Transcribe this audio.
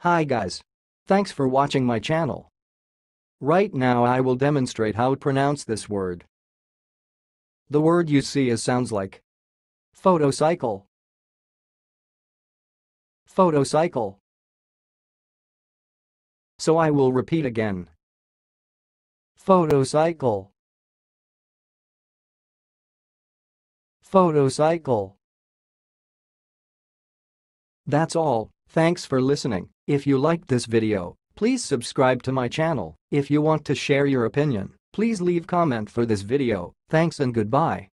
Hi guys. Thanks for watching my channel. Right now I will demonstrate how to pronounce this word. The word you see sounds like photocycle. Photocycle. So I will repeat again. Photocycle. Photocycle. That's all. Thanks for listening. If you liked this video, please subscribe to my channel. If you want to share your opinion, please leave comment for this video. Thanks and goodbye.